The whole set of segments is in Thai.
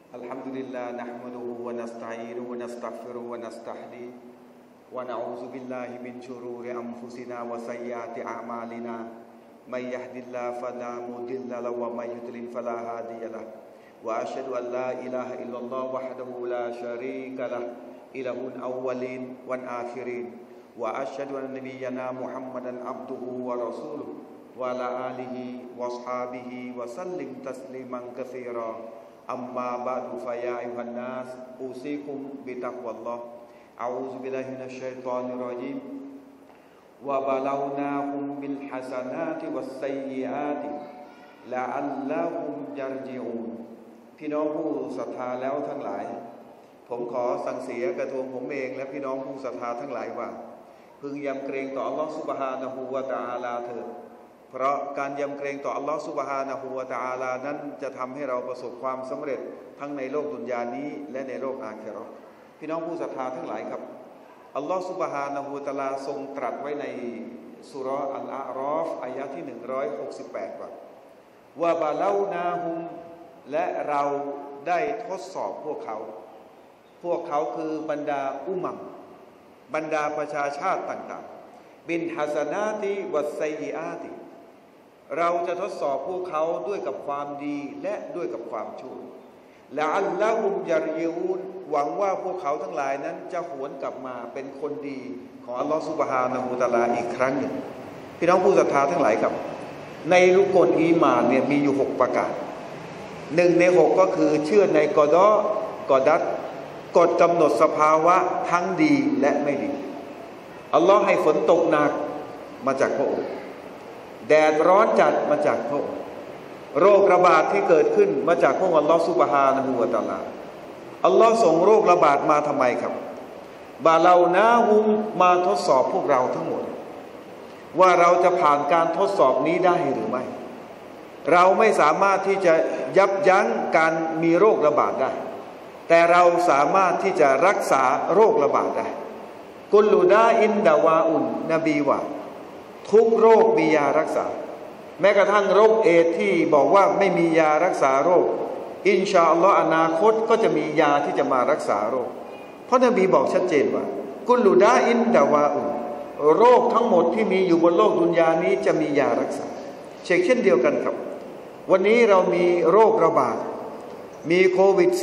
الحمد لله نحمده ونستعينه ونستغفره ونستهديه ونعوذ بالله من شرور أنفسنا وسيئات أعمالنا من يهد الله فلا مضل له ومن يضلل فلا هادي له وأشهد أن لا إله إلا الله وحده لا شريك له إله الأولين والآخرين وأشهد أن نبينا محمدا عبده ورسوله وعلى آله وأصحابه وسلم تسليما كثيرا أما بعد فيا أيها الناس أوصيكم بتقوى الله أعوذ بالله من الشيطان الرجيم وبلوناهم بالحسنات والسيئات لعلهم يرجعونพี่น้องผู้ศรัทธาแล้วทั้งหลายผมขอสั่งเสียกระทวงผมเองและพี่น้องผู้ศรัทธาทั้งหลายว่าพึงยำเกรงต่ออัลลอฮฺซุบฮานะฮูวะตะอาลาเถิดเพราะการยำเกรงต่ออัลลอฮฺซุบฮานะฮูวะตะอาลานั้นจะทำให้เราประสบความสำเร็จทั้งในโลกดุนยานี้และในโลกอาคิเราะห์พี่น้องผู้ศรัทธาทั้งหลายครับอัลลอฮฺซุบฮานะฮูวะตะอาลาทรงตรัสไว้ในซูเราะห์อัลอาอรอฟอายะห์ที่168ว่าบะลานาฮุมและเราได้ทดสอบพวกเขาคือบรรดาอุมัมบรรดาประชาชาติต่างๆบินฮัสนาติวัสไซยิอาติเราจะทดสอบพวกเขาด้วยกับความดีและด้วยกับความชั่วละอัลละฮุมยารยูนหวังว่าพวกเขาทั้งหลายนั้นจะหวนกลับมาเป็นคนดีของอัลลอฮฺซุบฮานะฮูวะตะอาลาอีกครั้งหนึ่งพี่น้องผู้ศรัทธาทั้งหลายครับในรุกลอีหม่านเนี่ยมีอยู่6ประการ1ใน6ก็คือเชื่อในกอฎอกอดัรกฎกำหนดสภาวะทั้งดีและไม่ดีอัลลอฮ์ให้ฝนตกหนักมาจากพระองค์แดดร้อนจัดมาจากพระองค์โรคระบาดที่เกิดขึ้นมาจากพระองค์อัลลอฮ์ซุบฮานะฮูวะตะอาลาอัลลอฮ์ส่งโรคระบาดมาทำไมครับบาลานาฮุมมาทดสอบพวกเราทั้งหมดว่าเราจะผ่านการทดสอบนี้ได้หรือไม่เราไม่สามารถที่จะยับยั้งการมีโรคระบาดได้แต่เราสามารถที่จะรักษาโรคระบาดได้กุลูดาอินดาวาอุนนบีว่าทุกโรคมียารักษาแม้กระทั่งโรคเอดส์ที่บอกว่าไม่มียารักษาโรคอินชาอัลลอฮ์อนาคตก็จะมียาที่จะมารักษาโรคเพราะนบีบอกชัดเจนว่ากุลูดาอินดาวาอุนโรคทั้งหมดที่มีอยู่บนโลกดุนยานี้จะมียารักษาเช่นเดียวกันครับวันนี้เรามีโรคระบาดมีโควิด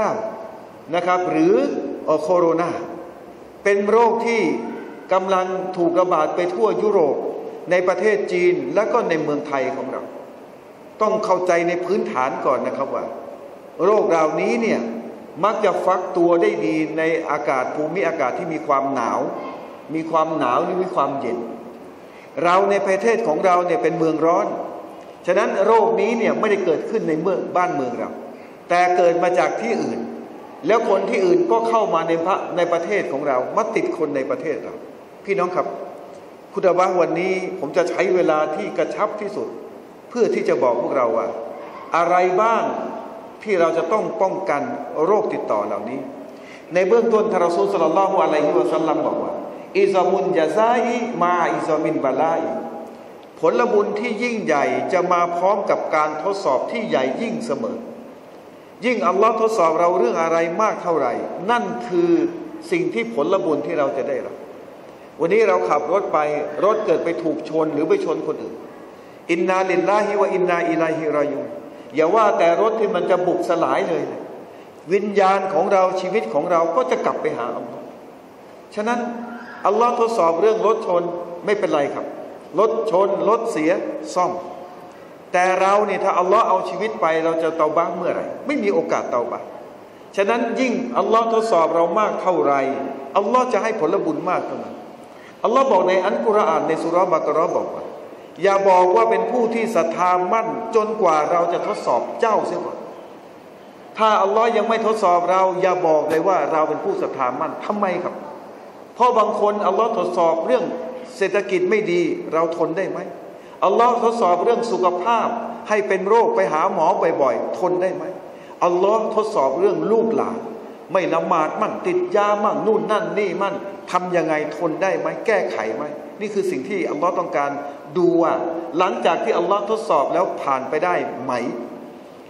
-19 นะครับหรือโคโรนาเป็นโรคที่กำลังถูกระบาดไปทั่วยุโรปในประเทศจีนและก็ในเมืองไทยของเราต้องเข้าใจในพื้นฐานก่อนนะครับว่าโรคเหล่านี้เนี่ยมักจะฟักตัวได้ดีในอากาศภูมิอากาศที่มีความหนาวหรือมีความเย็นเราในประเทศของเราเนี่ยเป็นเมืองร้อนฉะนั้นโรคนี้เนี่ยไม่ได้เกิดขึ้นในบ้านเมืองเราแต่เกิดมาจากที่อื่นแล้วคนที่อื่นก็เข้ามาในประเทศของเรามาติดคนในประเทศเราพี่น้องครับคุณอาบะวันนี้ผมจะใช้เวลาที่กระชับที่สุดเพื่อที่จะบอกพวกเราว่าอะไรบ้างที่เราจะต้องป้องกันโรคติดต่อเหล่านี้ในเบื้องต้นท่านรอซูล ศ็อลลัลลอฮุอะลัยฮิวะซัลลัมบอกว่าอิซามุนญะซาอิมาอิซามินบาลาอิผลบุญที่ยิ่งใหญ่จะมาพร้อมกับการทดสอบที่ใหญ่ยิ่งเสมอยิ่งอัลลอฮ์ทดสอบเราเรื่องอะไรมากเท่าไหร่นั่นคือสิ่งที่ผลบุญที่เราจะได้รับวันนี้เราขับรถไปรถเกิดไปถูกชนหรือไปชนคนอื่นอินนาลิลลาฮิวะอินนาอิลัยฮิรอญูนอย่าว่าแต่รถที่มันจะบุบสลายเลยวิญญาณของเราชีวิตของเราก็จะกลับไปหาอัลลอฮ์ฉะนั้นอัลลอฮ์ทดสอบเรื่องรถชนไม่เป็นไรครับรถชนรถเสียซ่อมแต่เราเนี่ยถ้าอัลลอฮ์เอาชีวิตไปเราจะเตาบะห์เมื่อไหร่ไม่มีโอกาสเตาบะห์ฉะนั้นยิ่งอัลลอฮ์ทดสอบเรามากเท่าไรอัลลอฮ์จะให้ผลบุญมากเท่านั้นอัลลอฮ์บอกในอัลกุรอานในซูเราะห์บะเกาะเราะห์บอกว่าอย่าบอกว่าเป็นผู้ที่ศรัทธามั่นจนกว่าเราจะทดสอบเจ้าเสียก่อนถ้าอัลลอฮ์ยังไม่ทดสอบเราอย่าบอกเลยว่าเราเป็นผู้ศรัทธามั่นทำไมครับเพราะบางคนอัลลอฮ์ทดสอบเรื่องเศรษฐกิจไม่ดีเราทนได้ไหมอัลลอฮ์ทดสอบเรื่องสุขภาพให้เป็นโรคไปหาหมอบ่อยๆทนได้ไหมอัลลอฮ์ทดสอบเรื่องลูกหลานไม่ละหมาดมั่งติดยามั่งนู่นนั่นนี่มั่งทำยังไงทนได้ไหมแก้ไขไหมนี่คือสิ่งที่อัลลอฮ์ต้องการดูว่าหลังจากที่อัลลอฮ์ทดสอบแล้วผ่านไปได้ไหม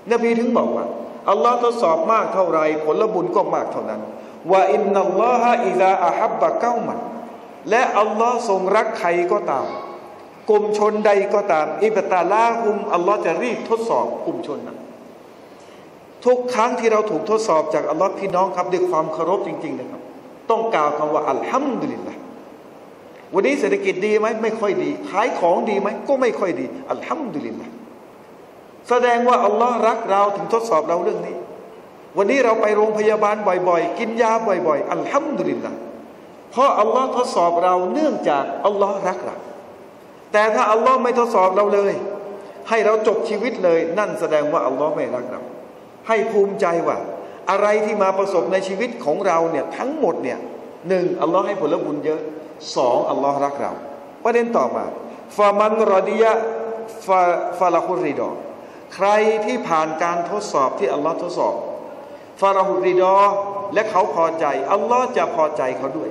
นบีถึงบอกว่าอัลลอฮ์ทดสอบมากเท่าไรผลบุญก็มากเท่านั้นว่าอินนัลลอฮะอิซาอะฮับบะเก้ามันและอัลลอฮ์ทรงรักใครก็ตามกลุ่มชนใดก็ตามอิบตาลาฮุมอัลลอฮ์จะรีบทดสอบกลุ่มชนนั้นทุกครั้งที่เราถูกทดสอบจากอัลลอฮ์พี่น้องครับด้วยความเคารพจริงๆนะครับต้องกล่าวคำว่าอัลฮัมดุลิลละห์วันนี้เศรษฐกิจดีไหมไม่ค่อยดีขายของดีไหมก็ไม่ค่อยดีอัลฮัมดุลิลละห์แสดงว่าอัลลอฮ์รักเราถึงทดสอบเราเรื่องนี้วันนี้เราไปโรงพยาบาลบ่อยๆกินยาบ่อยๆอัลฮัมดุลิลละห์เพราะอัลลอฮ์ทดสอบเราเนื่องจากอัลลอฮ์รักเราแต่ถ้าอัลลอฮ์ไม่ทดสอบเราเลยให้เราจบชีวิตเลยนั่นแสดงว่าอัลลอฮ์ไม่รักเราให้ภูมิใจว่าอะไรที่มาประสบในชีวิตของเราเนี่ยทั้งหมดเนี่ยหนึ่งอัลลอฮ์ให้ผลบุญเยอะสองอัลลอฮ์รักเราประเด็นต่อมาฟามันรอดียะฟาลาฮุริดอใครที่ผ่านการทดสอบที่อัลลอฮ์ทดสอบฟาลาฮุริดอและเขาพอใจอัลลอฮ์จะพอใจเขาด้วย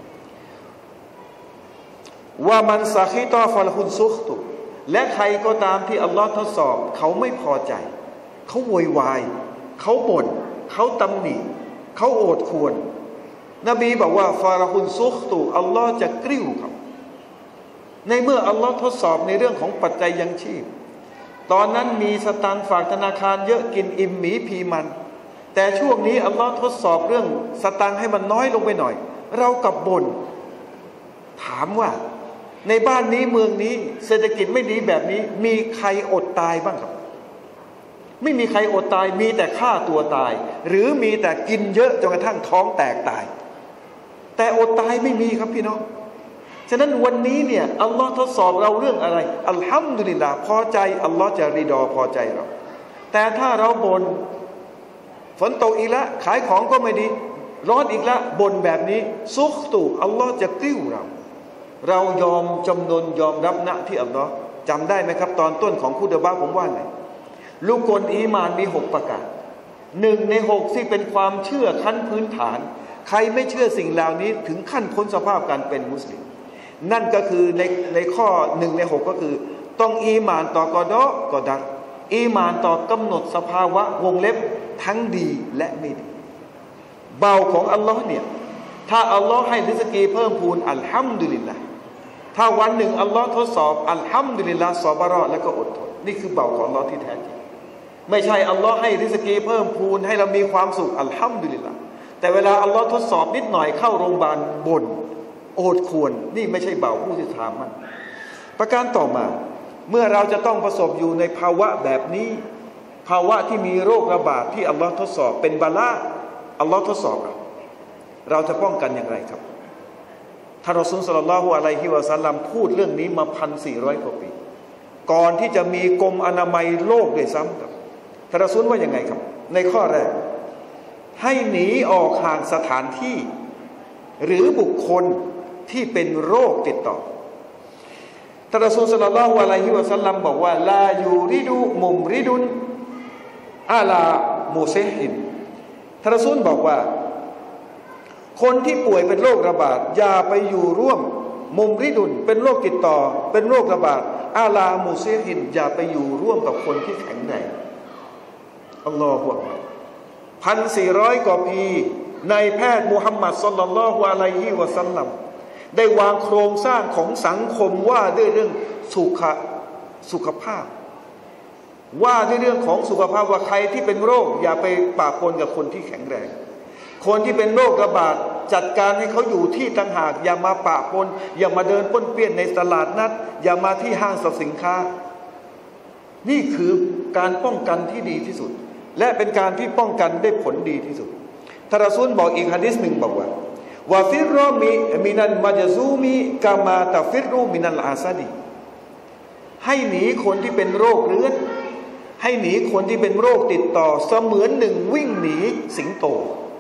ว่ามันซาคิตอฟาลาฮุนซุขตุและใครก็ตามที่อัลลอฮ์ทดสอบเขาไม่พอใจเขาโวยวายเขาบ่นเขาตำหนิเขาโอดควรนบีบอกว่าฟาลาฮุนซุขตุอัลลอฮ์จะกริ้วเขาในเมื่ออัลลอฮ์ทดสอบในเรื่องของปัจจัยยังชีพตอนนั้นมีสตางค์ฝากธนาคารเยอะกินอิ่มหมีพีมันแต่ช่วงนี้อัลลอฮ์ทดสอบเรื่องสตางค์ให้มันน้อยลงไปหน่อยเรากับบ่นถามว่าในบ้านนี้เมืองนี้เศรษฐกิจไม่ดีแบบนี้มีใครอดตายบ้างครับไม่มีใครอดตายมีแต่ฆ่าตัวตายหรือมีแต่กินเยอะจนกระทั่งท้องแตกตายแต่อดตายไม่มีครับพี่น้องฉะนั้นวันนี้เนี่ยอัลลอฮ์ทดสอบเราเรื่องอะไรอัลฮัมดุลิลลาห์พอใจอัลลอฮ์จะริดอพอใจเราแต่ถ้าเราบ่นฝนตกอีกแล้วขายของก็ไม่ดีร้อนอีกแล้วบ่นแบบนี้ซุขตุอัลลอฮ์จะกริ้วเรายอมจำนนยอมรับนะที่อัลลอฮ์จำได้ไหมครับตอนต้นของคุตบะห์ผมว่าไงลูกกลอีมานมี6ประการ1 ใน 6ที่เป็นความเชื่อขั้นพื้นฐานใครไม่เชื่อสิ่งเหล่านี้ถึงขั้นพ้นสภาพการเป็นมุสลิมนั่นก็คือในข้อ1 ใน 6ก็คือต้องอีมานต่อกอฎอกอดัรอีมานต่อกำหนดสภาวะวงเล็บทั้งดีและไม่ดีเบาของอัลลอฮ์เนี่ยถ้าอัลลอฮ์ให้ริสกีเพิ่มพูนอัลฮัมดุลิลละห์ถ้าวันหนึ่งอัลลอฮ์ทดสอบอัลฮัมดุลิลละห์ซอบะรอแล้วก็อดทนนี่คือเบาของอัลลอฮ์ที่แท้จริงไม่ใช่อัลลอฮ์ให้ริสกีเพิ่มพูนให้เรามีความสุขอัลฮัมดุลิลละห์แต่เวลาอัลลอฮ์ทดสอบนิดหน่อยเข้าโรงพยาบาลบ่นโอดควรนี่ไม่ใช่เบาผู้ที่ถามมันประการต่อมาเมื่อเราจะต้องประสบอยู่ในภาวะแบบนี้ภาวะที่มีโรคระบาดที่อัลลอฮ์ทดสอบเป็นบาละอัลลอฮ์ทดสอบเราจะป้องกันอย่างไรครับท่านรอซูล ศ็อลลัลลอฮุอะลัยฮิวะซัลลัมพูดเรื่องนี้มา 1,400 กว่าปีก่อนที่จะมีกรมอนามัยโลกด้วยซ้ำครับท่านรอซูลว่ายังไงครับในข้อแรกให้หนีออกห่างสถานที่หรือบุคคลที่เป็นโรคติดต่อท่านรอซูล ศ็อลลัลลอฮุอะลัยฮิวะซัลลัมบอกว่าลายูริดุมุมริดุนอะลามุซิฮินท่านรอซูลบอกว่าคนที่ป่วยเป็นโรคระบาดอย่าไปอยู่ร่วมมุมริดุนเป็นโรคติดต่อเป็นโรคระบาดอาลามุซิฮินอย่าไปอยู่ร่วมกับคนที่แข็งแรงอัลลอฮฺอักบัร 1,400 กว่าปีในแพทย์มุฮัมมัดศ็อลลัลลอฮุอะลัยฮิวะซัลลัมได้วางโครงสร้างของสังคมว่าด้วยเรื่องสุขภาพว่าด้วยเรื่องของสุขภาพว่าใครที่เป็นโรคอย่าไปปะปนกับคนที่แข็งแรงคนที่เป็นโรคระบาดจัดการให้เขาอยู่ที่ต่างหากอย่ามาปะปนอย่ามาเดินป้วนเปี้ยนในตลาดนัดอย่ามาที่ห้างสรรพสินค้านี่คือการป้องกันที่ดีที่สุดและเป็นการที่ป้องกันได้ผลดีที่สุดท่านรอซูลบอกอีกหะดีษหนึ่งบอกว่าวะฟิรรอมินัลมัจซูมิกามาตะฟิรรุมินัลอาซาดีให้หนีคนที่เป็นโรคเรื้อนให้หนีคนที่เป็นโรคติดต่อเสมือนหนึ่งวิ่งหนีสิงโต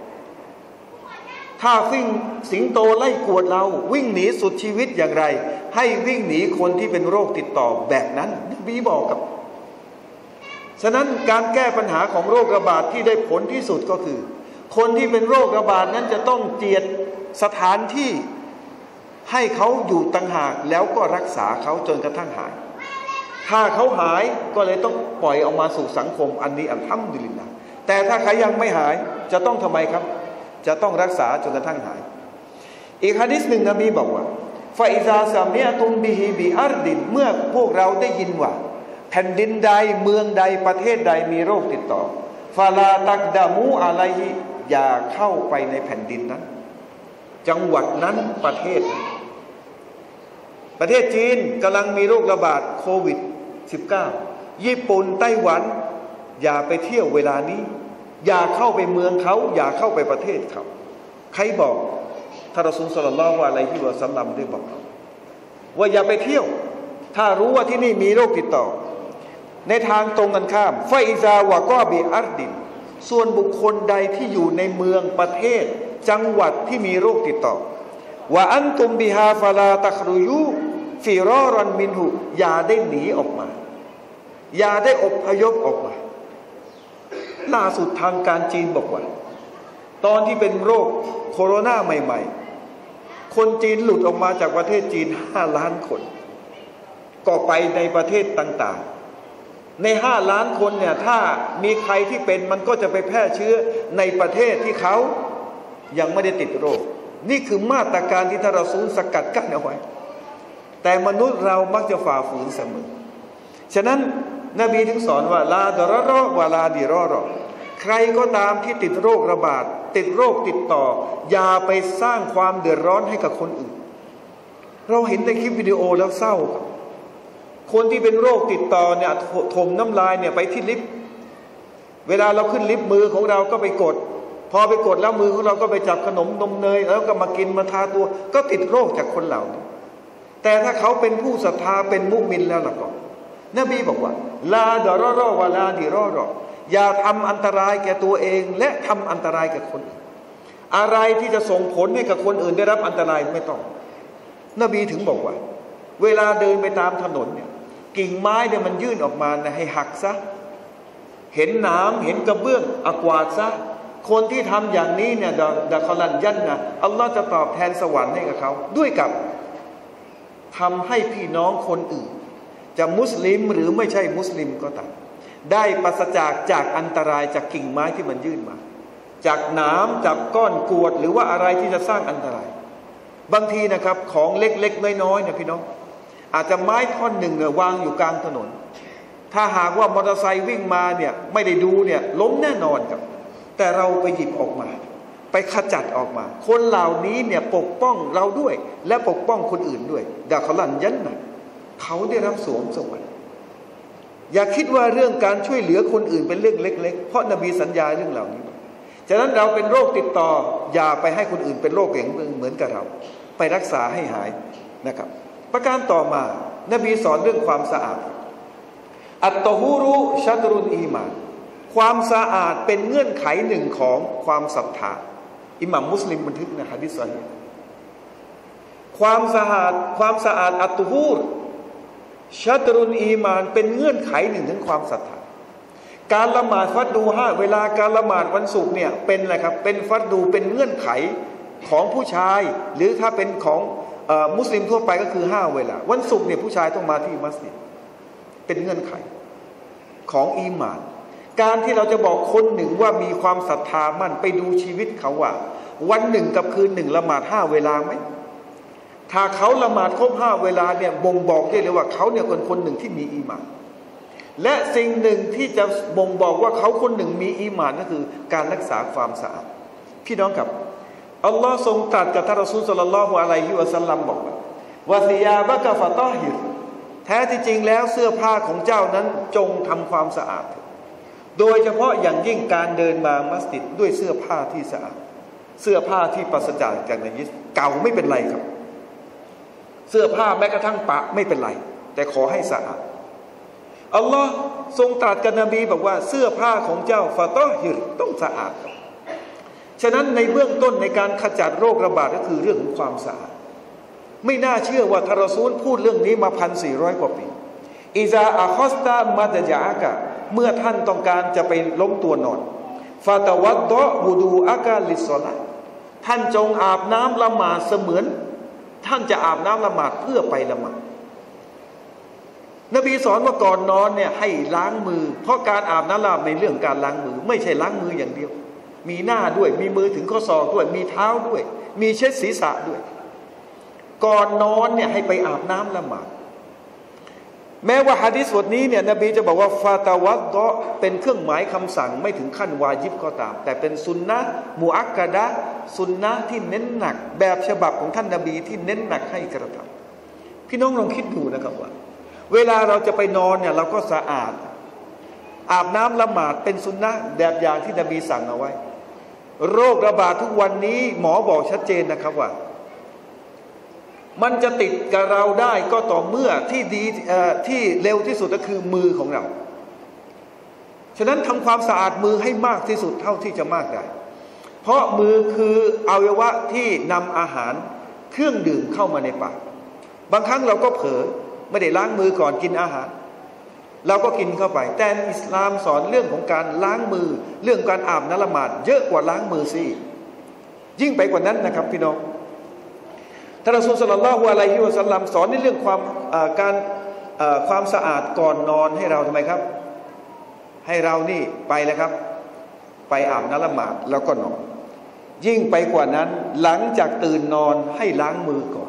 ถ้าสิงโตไล่กวดเราวิ่งหนีสุดชีวิตอย่างไรให้วิ่งหนีคนที่เป็นโรคติดต่อแบบนั้นนบีบอกกับฉะนั้นการแก้ปัญหาของโรคระบาดที่ได้ผลที่สุดก็คือคนที่เป็นโรคระบาดนั้นจะต้องเจียดสถานที่ให้เขาอยู่ต่างหากแล้วก็รักษาเขาจนกระทั่งหายถ้าเขาหายก็เลยต้องปล่อยออกมาสู่สังคมอันนี้อัลฮัมดุลิลลาห์แต่ถ้าใครยังไม่หายจะต้องทำไมครับจะต้องรักษาจนกระทั่งหายอีกหะดีษหนึ่งนบีบอกว่าฟาอิซาซามิอะตุมบิฮิบิอัรดินเมื่อพวกเราได้ยินว่าแผ่นดินใดเมืองใดประเทศใดมีโรคติดต่อฟาลาตักดามูอะลัยฮิอย่าเข้าไปในแผ่นดินนั้นจังหวัดนั้นประเทศจีนกำลังมีโรคระบาดโควิด-19 ญี่ปุ่นไต้หวันอย่าไปเที่ยวเวลานี้อย่าเข้าไปเมืองเขาอย่าเข้าไปประเทศเขาใครบอกท่านรอซูลศ็อลลัลลอฮุอะลัยฮิวะซัลลัมได้บอกว่าอย่าไปเที่ยวถ้ารู้ว่าที่นี่มีโรคติดต่อในทางตรงกันข้ามฟาอิซาวะกอบิอัรดินส่วนบุคคลใดที่อยู่ในเมืองประเทศจังหวัดที่มีโรคติดต่อว่าอันตุมบิฮาฟาลาตัครุยูฟิรอรันมินหุอย่าได้หนีออกมาอย่าได้อพยพออกมาล่าสุดทางการจีนบอกว่าตอนที่เป็นโรคโคโรนาใหม่ๆคนจีนหลุดออกมาจากประเทศจีน5 ล้านคนก็ไปในประเทศต่างๆใน5 ล้านคนเนี่ยถ้ามีใครที่เป็นมันก็จะไปแพร่เชื้อในประเทศที่เขายังไม่ได้ติดโรคนี่คือมาตรการที่ท่านรอซูลสกัดกั้นเอาไว้แต่มนุษย์เรามักจะฝ่าฝืนเสมอฉะนั้นนบีถึงสอนว่าลาดรอรอวาลาดิรอรอใครก็ตามที่ติดโรคระบาดติดโรคติดต่ออย่าไปสร้างความเดือดร้อนให้กับคนอื่นเราเห็นในคลิปวิดีโอแล้วเศร้าคนที่เป็นโรคติดต่อเนี่ยถมน้ำลายเนี่ยไปที่ลิฟต์เวลาเราขึ้นลิฟต์มือของเราก็ไปกดพอไปกดแล้วมือของเราก็ไปจับขนมนมเนยแล้วก็มากินมาทาตัวก็ติดโรคจากคนเหล่านี้แต่ถ้าเขาเป็นผู้ศรัทธาเป็นมุมินแล้วล่ะก็นบีบอกว่าลาดรอรอวาลาดิรอรออย่าทำอันตรายแก่ตัวเองและทำอันตรายแก่คนอื่นอะไรที่จะส่งผลให้กับคนอื่นได้รับอันตรายไม่ต้องนบีถึงบอกว่าเวลาเดินไปตามถนนเนี่ยกิ่งไม้เนี่ยมันยื่นออกมานะให้หักซะเห็นน้ำเห็นกระเบื้องกวาดซะคนที่ทำอย่างนี้เนี่ยดะคอลันยันนะอัลลอฮ์จะตอบแทนสวรรค์ให้กับเขาด้วยกับทำให้พี่น้องคนอื่นจะมุสลิมหรือไม่ใช่มุสลิมก็ตามได้ปราศจากอันตรายจากกิ่งไม้ที่มันยื่นมาจากน้ำจากก้อนกรวดหรือว่าอะไรที่จะสร้างอันตรายบางทีนะครับของเล็กๆน้อยๆเนี่ยพี่น้องอาจจะไม้ท่อนหนึ่งวางอยู่กลางถนนถ้าหากว่ามอเตอร์ไซค์วิ่งมาเนี่ยไม่ได้ดูเนี่ยล้มแน่นอนครับแต่เราไปหยิบออกมาไปขจัดออกมาคนเหล่านี้เนี่ยปกป้องเราด้วยและปกป้องคนอื่นด้วยดาคลันยันนะเขาได้รับสวมสวรรค์อย่าคิดว่าเรื่องการช่วยเหลือคนอื่นเป็นเรื่องเล็กๆเพราะนบีสัญญาเรื่องเหล่านี้ฉะนั้นเราเป็นโรคติดต่ออย่าไปให้คนอื่นเป็นโรคอย่างเหมือนกับเราไปรักษาให้หายนะครับประการต่อมานบีสอนเรื่องความสะอาดอัตตะฮูรุชัตรุนอีมานความสะอาดเป็นเงื่อนไขหนึ่งของความศรัทธาอิหม่ามมุสลิมบันทึกในหะดีษซอฮีฮ์ความสะอาดอัตตะฮูรชัตรุนอีมานเป็นเงื่อนไขหนึ่งถึงความศรัทธาการละหมาดฟัดดู5เวลาการละหมาดวันศุกร์เนี่ยเป็นอะไรครับเป็นฟัดดูเป็นเงื่อนไขของผู้ชายหรือถ้าเป็นของมุสลิมทั่วไปก็คือ5เวลาวันศุกร์เนี่ยผู้ชายต้องมาที่มัสยิดเป็นเงื่อนไขของอีหม่านการที่เราจะบอกคนหนึ่งว่ามีความศรัทธามั่นไปดูชีวิตเขาว่าวันหนึ่งกับคืนหนึ่งละหมาด5เวลาไหมถ้าเขาละหมาดครบ5เวลาเนี่ยบ่งบอกได้เลยว่าเขาเนี่ยคนหนึ่งที่มีอีหม่านและสิ่งหนึ่งที่จะบ่งบอกว่าเขาคนหนึ่งมีอีหม่านก็คือการรักษาความสะอาดพี่น้องครับอัลลอฮ์ทรงตรัสกับท่านรอซูลศ็อลลัลลอฮุอะลัยฮิวะซัลลัมบอกว่าวะซิยาบะกะฟะตอฮิรแท้ที่จริงแล้วเสื้อผ้าของเจ้านั้นจงทำความสะอาดโดยเฉพาะอย่างยิ่งการเดินมามัสยิดด้วยเสื้อผ้าที่สะอาดเสื้อผ้าที่ปราศจากนาญิสเก่าไม่เป็นไรครับเสื้อผ้าแม้กระทั่งปะไม่เป็นไรแต่ขอให้สะอาดอัลลอฮ์ทรงตรัสกับนบีบอกว่าเสื้อผ้าของเจ้าฟะตอฮิรต้องสะอาดฉะนั้นในเบื้องต้นในการขจัดโรคระบาดก็คือเรื่องของความสะอาดไม่น่าเชื่อว่าท่านรอซูลพูดเรื่องนี้มา 1,400 กว่าปีอิซาอะคอสตามัดจาอากะเมื่อท่านต้องการจะไปล้มตัวนอนฟาตะวัดดะวูดูอากาลิศอลาท่านจงอาบน้ำละหมาดเสมือนท่านจะอาบน้ำละหมาดเพื่อไปละหมาดนบีสอนว่าก่อนนอนเนี่ยให้ล้างมือเพราะการอาบน้ำในเรื่องการล้างมือไม่ใช่ล้างมืออย่างเดียวมีหน้าด้วยมีมือถึงข้อศอกด้วยมีเท้าด้วยมีเช็ดศีรษะด้วยก่อนนอนเนี่ยให้ไปอาบน้ำละหมาดแม้ว่าหะดีษบทนี้เนี่ยนบีจะบอกว่าฟาตาวัดดะเป็นเครื่องหมายคำสั่งไม่ถึงขั้นวาญิบก็ตามแต่เป็นสุนนะมุอักกะดะสุนนะที่เน้นหนักแบบฉบับของท่านนบีที่เน้นหนักให้กระทำพี่น้องลองคิดดูนะครับว่าเวลาเราจะไปนอนเนี่ยเราก็สะอาดอาบน้ำละหมาดเป็นสุนนะแบบอย่างที่นบีสั่งเอาไว้โรคระบาดทุกวันนี้หมอบอกชัดเจนนะครับว่ามันจะติดกับเราได้ก็ต่อเมื่อที่เร็วที่สุดก็คือมือของเราฉะนั้นทำความสะอาดมือให้มากที่สุดเท่าที่จะมากได้เพราะมือคืออวัยวะที่นำอาหารเครื่องดื่มเข้ามาในปากบางครั้งเราก็เผลอไม่ได้ล้างมือก่อนกินอาหารเราก็กินเข้าไปแต่อิสลามสอนเรื่องของการล้างมือเรื่องการอาบน้ำละหมาดเยอะกว่าล้างมือสิยิ่งไปกว่านั้นนะครับพี่น้องท่านรอซูล ศ็อลลัลลอฮุอะลัยฮิวะซัลลัมสอนในเรื่องความสะอาดก่อนนอนให้เราทำไมครับให้เรานี่ไปแล้วครับไปอาบน้ำละหมาดแล้วก็นอนยิ่งไปกว่านั้นหลังจากตื่นนอนให้ล้างมือก่อน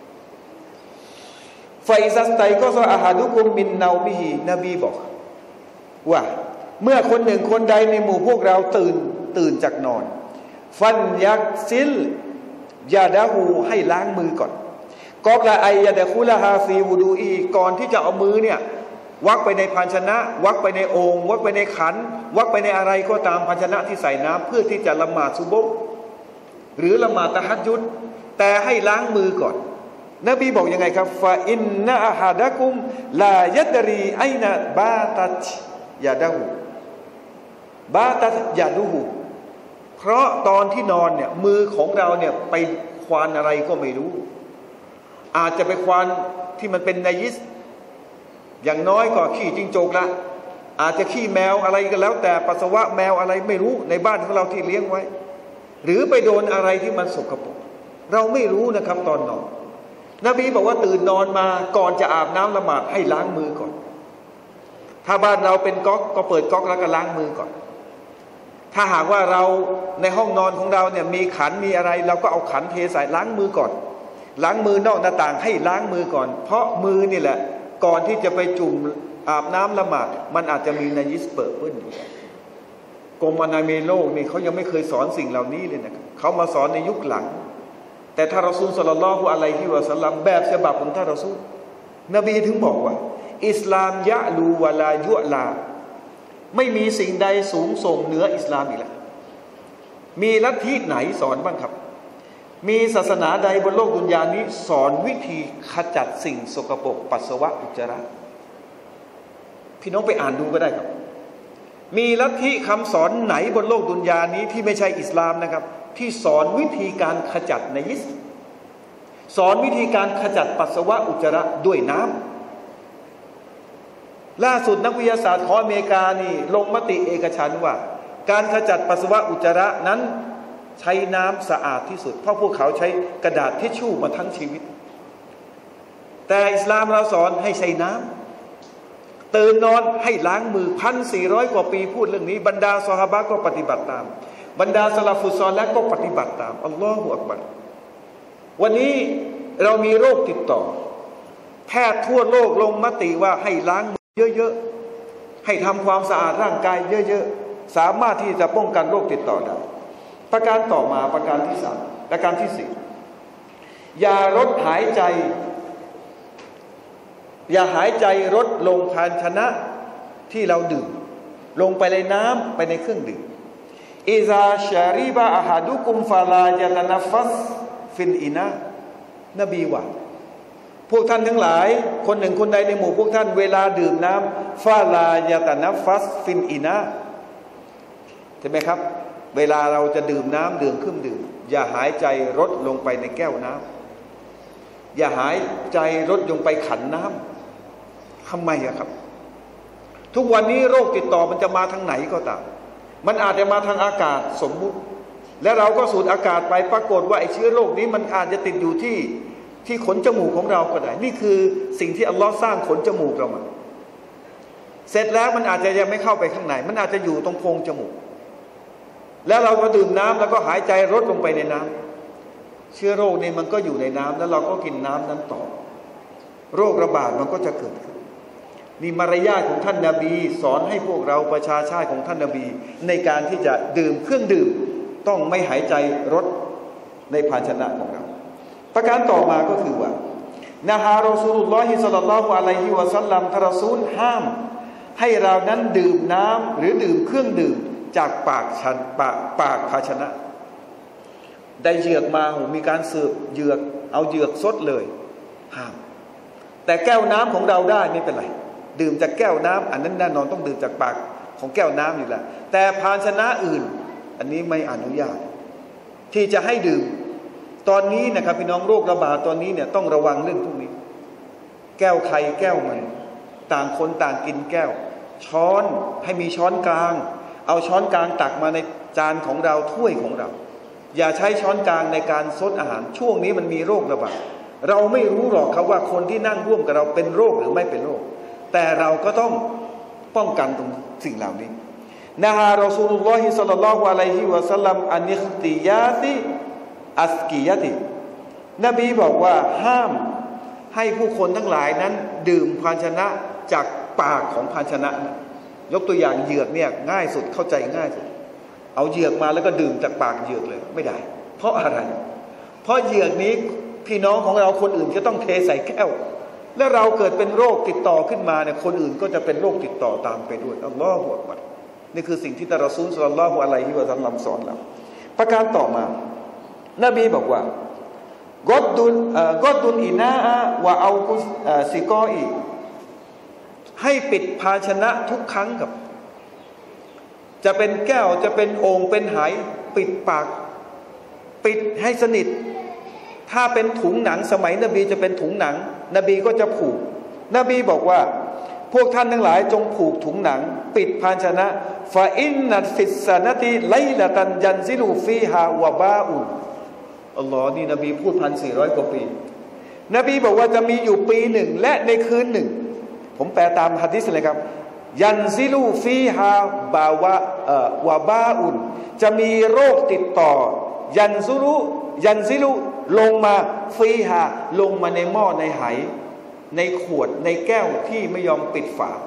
ไฟซัสไตก็ซออาฮาดุกุมมินเนาบิฮีนบีบอกว่าเมื่อคนหนึ่งคนใดในหมู่พวกเราตื่นจากนอนฟันยักซิลยาดาหูให้ล้างมือก่อนกอบละไอยาดะคุละฮาฟีวูดูอีก่อนที่จะเอามือเนี่ยวักไปในภาชนะวักไปในโอ่งวักไปในขันวักไปในอะไรก็ตามภาชนะที่ใส่น้ำเพื่อที่จะละหมาดซุบฮ์หรือละหมาดตะฮัจญุดแต่ให้ล้างมือก่อนนบีบอกยังไงครับฟาอินนะอะฮะดะกุมลายัดรีไอนะบาตัตยาดะฮูบาตัตยาดูฮูเพราะตอนที่นอนเนี่ยมือของเราเนี่ยไปควานอะไรก็ไม่รู้อาจจะไปควานที่มันเป็นนายิสอย่างน้อยก็ขี้จิ้งจกละอาจจะขี้แมวอะไรก็แล้วแต่ปัสสาวะแมวอะไรไม่รู้ในบ้านของเราที่เลี้ยงไว้หรือไปโดนอะไรที่มันสกปรกเราไม่รู้นะครับตอนนอนนบีบอกว่าตื่นนอนมาก่อนจะอาบน้ำละหมาดให้ล้างมือก่อนถ้าบ้านเราเป็นก๊อกก็เปิดก๊อกแล้วก็ล้างมือก่อนถ้าหากว่าเราในห้องนอนของเราเนี่ยมีขันมีอะไรเราก็เอาขันเทใส่ล้างมือก่อนล้างมือนอกหน้าต่างให้ล้างมือก่อนเพราะมือนี่แหละก่อนที่จะไปจุ่มอาบน้ำละหมาดมันอาจจะมีนายิสเปรอะเปื้อนอยู่กรมอนามัยโลกนี่เขายังไม่เคยสอนสิ่งเหล่านี้เลยนะเขามาสอนในยุคหลังแต่ท่านรอซูล ศ็อลลัลลอฮุอะลัยฮิวะซัลลัมแบบฉบับของท่านรอซูลนบีถึงบอกว่าอิสลามยะลูวะลายุลาไม่มีสิ่งใดสูงส่งเหนืออิสลามอีกแล้วมีลัทธิไหนสอนบ้างครับมีศาสนาใดบนโลกดุนยานี้สอนวิธีขจัดสิ่งสกปรกปัสสาวะอุจจาระพี่น้องไปอ่านดูก็ได้ครับมีลัทธิคำสอนไหนบนโลกดุนยานี้ที่ไม่ใช่อิสลามนะครับที่สอนวิธีการขจัดนายิสสอนวิธีการขจัดปัสสาวะอุจจาระด้วยน้ำล่าสุดนักวิทยาศาสตร์ของอเมริกานี่ลงมติเอกฉันท์ว่าการขจัดปัสสาวะอุจจาระนั้นใช้น้ำสะอาดที่สุดเพราะพวกเขาใช้กระดาษทิชชู่มาทั้งชีวิตแต่อิสลามเราสอนให้ใช้น้ำตื่นนอนให้ล้างมือ 1,400 กว่าปีพูดเรื่องนี้บรรดาซอฮาบะห์ก็ปฏิบัติตามบรรดาสลาฟุซอลและก็ปฏิบัติตามอัลลอฮฺอักบัรวันนี้เรามีโรคติดต่อแพทย์ทั่วโลกลงมติว่าให้ล้างมือเยอะๆให้ทำความสะอาดร่างกายเยอะๆสามารถที่จะป้องกันโรคติดต่อได้ประการต่อมาประการที่3ประการที่4อย่าลดหายใจอย่าหายใจลดลงภาชนะที่เราดื่มลงไปในน้ำไปในเครื่องดื่มอิซาชาริบะอะฮาดุกุมฟาลาญะตะนัฟฟัสฟินอินะนบีว่าพวกท่านทั้งหลายคนหนึ่งคนใดในหมู่พวกท่านเวลาดื่มน้ำฟาลายะตะนัฟฟัสฟินอินะใช่ไหมครับเวลาเราจะดื่มน้ำดื่มเครื่องดื่มอย่าหายใจลดลงไปในแก้วน้ำอย่าหายใจลดลงไปขันน้ำทำไมอะครับทุกวันนี้โรคติดต่อมันจะมาทางไหนก็ตามมันอาจจะมาทางอากาศสมมุติและเราก็สูดอากาศไปปรากฏว่าไอ้เชื้อโรคนี้มันอาจจะติดอยู่ที่ขนจมูกของเราก็ได้นี่คือสิ่งที่อัลลอฮ์สร้างขนจมูกเรามาเสร็จแล้วมันอาจจะยังไม่เข้าไปข้างในมันอาจจะอยู่ตรงโพรงจมูกแล้วเราก็ดื่มน้ำแล้วก็หายใจรดลงไปในน้ำเชื้อโรคนี่มันก็อยู่ในน้ำแล้วเราก็กินน้ำนั้นต่อโรคระบาดมันก็จะเกิดขึ้นนี่มารยาทของท่านนบีสอนให้พวกเราประชาชาติของท่านนบีในการที่จะดื่มเครื่องดื่มต้องไม่หายใจรดในภาชนะของเราประการต่อมาก็คือว่านะฮะรอซูลุลลอฮิศ็อลลัลลอฮุอะลัยฮิวะซัลลัมท่านรอซูลห้ามให้เรานั้นดื่มน้ำหรือดื่มเครื่องดื่มจากปากภาชนะได้เหยือกมามีการเสิร์ฟเหยือกเอาเหยือกซดเลยห้ามแต่แก้วน้ำของเราได้ไม่เป็นไรดื่มจากแก้วน้ำอันนั้นแน่นอนต้องดื่มจากปากของแก้วน้ำอยู่แล้วแต่ภาชนะอื่นอันนี้ไม่อนุญาตที่จะให้ดื่มตอนนี้นะครับพี่น้องโรคระบาดตอนนี้เนี่ยต้องระวังเรื่องพวกนี้แก้วใครแก้วมันต่างคนต่างกินแก้วช้อนให้มีช้อนกลางเอาช้อนกลางตักมาในจานของเราถ้วยของเราอย่าใช้ช้อนกลางในการซดอาหารช่วงนี้มันมีโรคระบาดเราไม่รู้หรอกครับว่าคนที่นั่งร่วมกับเราเป็นโรคหรือไม่เป็นโรคแต่เราก็ต้องป้องกันตรงสิ่งเหล่านี้นะฮะรอซูลุลลอฮิศ็อลลัลลอฮุอะลัยฮิวะซัลลัมอันอิคติยาติอัสกียะตินบีบอกว่าห้ามให้ผู้คนทั้งหลายนั้นดื่มภาชนะจากปากของภาชนะยกตัวอย่างเหยือกเนี่ยง่ายสุดเข้าใจง่ายสุดเอาเหยือกมาแล้วก็ดื่มจากปากเหยือกเลยไม่ได้เพราะอะไรเพราะเหยือกนี้พี่น้องของเราคนอื่นจะต้องเทใส่แก้วแล้วเราเกิดเป็นโรคติดต่อขึ้นมาเนี่ยคนอื่นก็จะเป็นโรคติดต่อตามไปด้วยอัลลอฮฺอักบัรนี่คือสิ่งที่ท่านรอซูลศ็อลลัลลอฮุอะลัยฮิวะซัลลัมสอนเราประการต่อมานบีบอกว่ากอดดุนอินาอะวะเอากุซิกออีให้ปิดภาชนะทุกครั้งกับจะเป็นแก้วจะเป็นโอ่งเป็นไหปิดปากปิดให้สนิทถ้าเป็นถุงหนังสมัยนบีจะเป็นถุงหนังนบีก็จะผูกนบีบอกว่าพวกท่านทั้งหลายจงผูกถุงหนังปิดภาชนะฟาอินนัตฟิสซานะติไลละตันยันซิลูฟีฮาวะบาอุอัลลอฮ์นี่นบีพูด 1,400 กว่าปีนบีบอกว่าจะมีอยู่ปีหนึ่งและในคืนหนึ่งผมแปลตามหะดีษเลยครับยันซิลูฟีฮาบาวะบาอุนจะมีโรคติดต่อยันซิลูลงมาฟีฮาลงมาในหม้อในไหในขวดในแก้วที่ไม่ยอมปิดฝา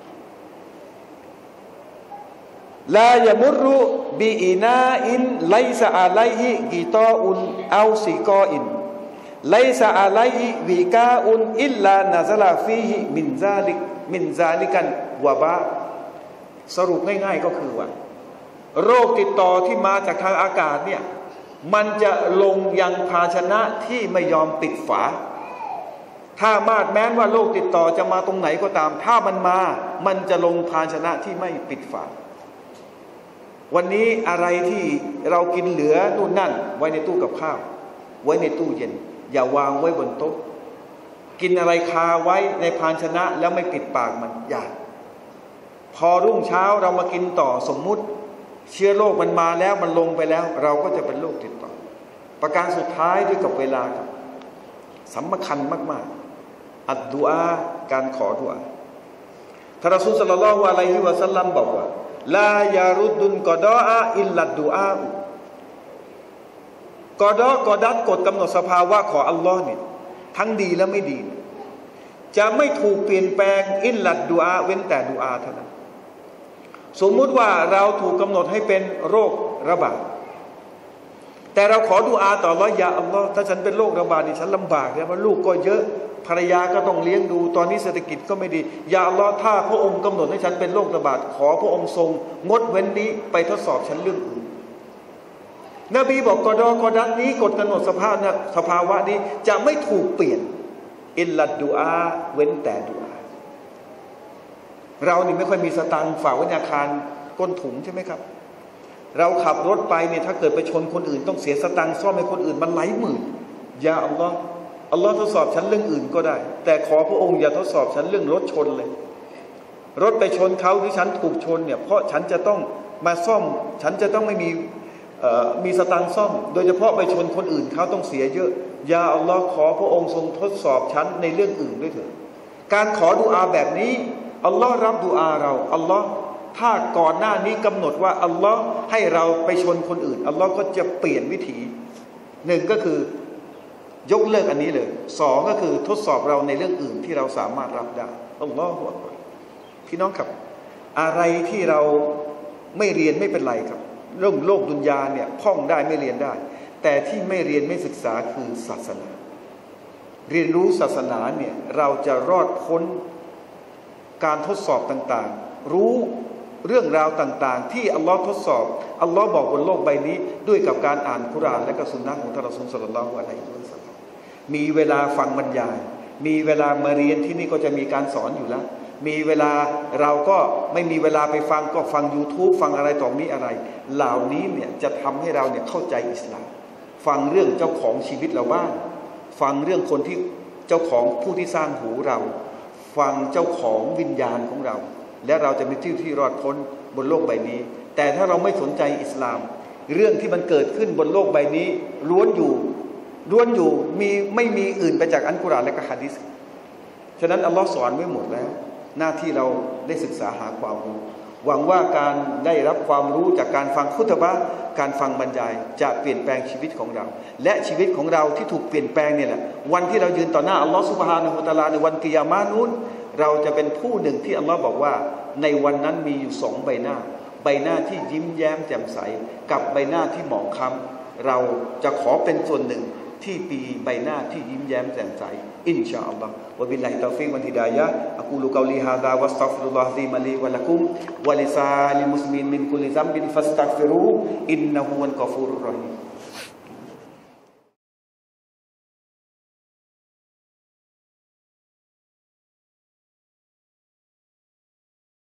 ลายะมุรุบีอินาอินไลซะอะลัยฮิกิตออุนเอาซิกออินไลซะอะลัยฮิวิกาอุนอิลลานะซะลาฟีฮิมินซาลิกันวะบาสรุปง่ายๆก็คือว่าโรคติดต่อที่มาจากทางอากาศเนี่ยมันจะลงยังภาชนะที่ไม่ยอมปิดฝาถ้ามาดแม้นว่าโรคติดต่อจะมาตรงไหนก็ตามถ้ามันจะลงภาชนะที่ไม่ปิดฝาวันนี้อะไรที่เรากินเหลือนู่นนั่นไว้ในตู้กับข้าวไว้ในตู้เย็นอย่าวางไว้บนโต๊ะกินอะไรคาไว้ในภาชนะแล้วไม่ปิดปากมันอย่าพอรุ่งเช้าเรามากินต่อสมมุติเชื้อโรคมันมาแล้วมันลงไปแล้วเราก็จะเป็นโรคติดต่อประการสุดท้ายด้วยกับเวลาครับสำคัญมากๆอัดดุอาการขอดุอาท่านรอซูลศ็อลลัลลอฮุอะลัยฮิวะซัลลัมบอกว่าลายารุดดุนกอดออาอิลลัดดุอากอดัดกฎกำหนดสภาวะของอัลลอฮ์เนี่ยทั้งดีและไม่ดีจะไม่ถูกเปลี่ยนแปลงอิลลัดดุอาเว้นแต่ดุอาเท่านั้นสมมุติว่าเราถูกกำหนดให้เป็นโรคระบาดแต่เราขอดุอาต่ออัลลอฮ์ยาอัลลอฮ์ถ้าฉันเป็นโรคระบาดนี่ฉันลำบากนะเพราะลูกก็เยอะภรรยาก็ต้องเลี้ยงดูตอนนี้เศรษฐกิจก็ไม่ดียาอัลลอฮ์ถ้าพระองค์กำหนดให้ฉันเป็นโรคระบาดขอพระองค์ทรงงดเว้นนี้ไปทดสอบฉันเรื่องอื่นนบีบอกกอดัดนี้กฎกำหนดสภาวะนี้จะไม่ถูกเปลี่ยนอิลลัดดุอาเว้นแต่ดุอาเรานี่ไม่ค่อยมีสตังค์ฝากไว้ในอาคารก้นถุงใช่ไหมครับเราขับรถไปเนี่ยถ้าเกิดไปชนคนอื่นต้องเสียสตังค์ซ่อมให้คนอื่นมันหลายหมื่นยาอัลลอฮ์ทดสอบฉันเรื่องอื่นก็ได้แต่ขอพระองค์อย่าทดสอบฉันเรื่องรถชนเลยรถไปชนเขาที่ฉันถูกชนเนี่ยเพราะฉันจะต้องมาซ่อมฉันจะต้องไม่มีสตังค์ซ่อมโดยเฉพาะไปชนคนอื่นเขาต้องเสียเยอะยาอัลลอฮ์ขอพระองค์ทรงทดสอบฉันในเรื่องอื่นด้วยเถิดการขอดุอาแบบนี้อัลลอฮ์รับดุอาเราอัลลอฮ์ถ้าก่อนหน้านี้กำหนดว่าอัลลอฮ์ให้เราไปชนคนอื่นอัลลอฮ์ก็จะเปลี่ยนวิถีหนึ่งก็คือยกเลิกอันนี้เลยสองก็คือทดสอบเราในเรื่องอื่นที่เราสามารถรับได้อัลลอฮฺอักบัรพี่น้องครับอะไรที่เราไม่เรียนไม่เป็นไรครับเรื่องโลกดุนยาเนี่ยท่องได้ไม่เรียนได้แต่ที่ไม่เรียนไม่ศึกษาคือศาสนาเรียนรู้ศาสนาเนี่ยเราจะรอดพ้นการทดสอบต่างๆรู้เรื่องราวต่างๆที่อัลลอฮ์ทดสอบอัลลอฮ์บอกบนโลกใบนี้ด้วยกับการอ่านกุรอานและก็สุนนะของท่านรอซูล ศ็อลลัลลอฮุอะลัยฮิวะซัลลัมมีเวลาฟังบรรยายมีเวลามาเรียนที่นี่ก็จะมีการสอนอยู่แล้วมีเวลาเราก็ไม่มีเวลาไปฟังก็ฟัง YouTube ฟังอะไรต่อมีอะไรเหล่านี้เนี่ยจะทำให้เราเนี่ยเข้าใจอิสลามฟังเรื่องเจ้าของชีวิตเราบ้างฟังเรื่องคนที่เจ้าของผู้ที่สร้างหูเราฟังเจ้าของวิญญาณของเราและเราจะมีที่รอดพ้นบนโลกใบนี้แต่ถ้าเราไม่สนใจอิสลามเรื่องที่มันเกิดขึ้นบนโลกใบนี้ล้วนอยู่ไม่มีอื่นไปจากอัลกุรอานและก็หะดีษฉะนั้นอัลลอฮ์สอนไว้หมดแล้วหน้าที่เราได้ศึกษาหาความรู้หวังว่าการได้รับความรู้จากการฟังคุตบะห์การฟังบรรยายจะเปลี่ยนแปลงชีวิตของเราและชีวิตของเราที่ถูกเปลี่ยนแปลงเนี่ยแหละวันที่เรายืนต่อหน้าอัลลอฮ์ซุบฮานะฮูวะตะอาลาในวันกิยามะห์นู้นเราจะเป็นผู้หนึ่งที่อัลลอฮ์บอกว่าในวันนั้นมีอยู่สองใบหน้าที่ยิ้มแย้มแจ่มใสกับใบหน้าที่หมองคล้ำเราจะขอเป็นส่วนหนึ่งที่ปีใบหน้าที่ยิ้มแย้มแจ่มใสอินชาอัลลอฮ์วะบิลลาฮิตอฟิกวัลฮิดายะฮ์อะกูลุกอลีฮาซาวัสตัฆฟิรุลลอฮะซีมะลีวะละกุมวะลิซาลิลมุสลิมีนมินกุลิซัมบินฟัสตัฆฟิรูอินนะฮูวัลกอฟูรุรเราะฮีม